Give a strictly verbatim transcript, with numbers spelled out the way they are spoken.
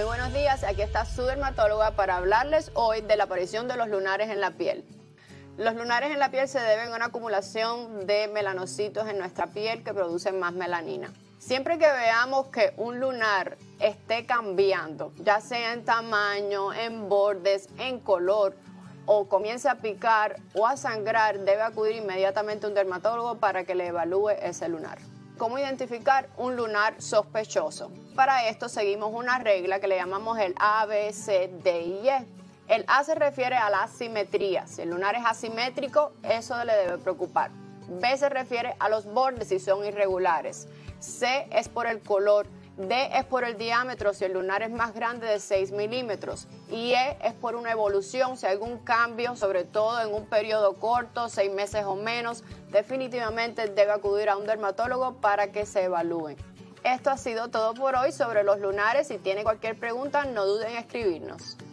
buenos días, aquí está su dermatóloga para hablarles hoy de la aparición de los lunares en la piel. Los lunares en la piel se deben a una acumulación de melanocitos en nuestra piel que producen más melanina. Siempre que veamos que un lunar esté cambiando, ya sea en tamaño, en bordes, en color, o comience a picar o a sangrar, debe acudir inmediatamente a un dermatólogo para que le evalúe ese lunar. ¿Cómo identificar un lunar sospechoso? Para esto seguimos una regla que le llamamos el A, B, C, D y E. El A se refiere a la asimetría. Si el lunar es asimétrico, eso le debe preocupar. B se refiere a los bordes si son irregulares. C es por el color. D es por el diámetro si el lunar es más grande de seis milímetros. Y E es por una evolución, si hay algún cambio, sobre todo en un periodo corto, seis meses o menos, definitivamente debe acudir a un dermatólogo para que se evalúen. Esto ha sido todo por hoy sobre los lunares. Si tiene cualquier pregunta, no duden en escribirnos.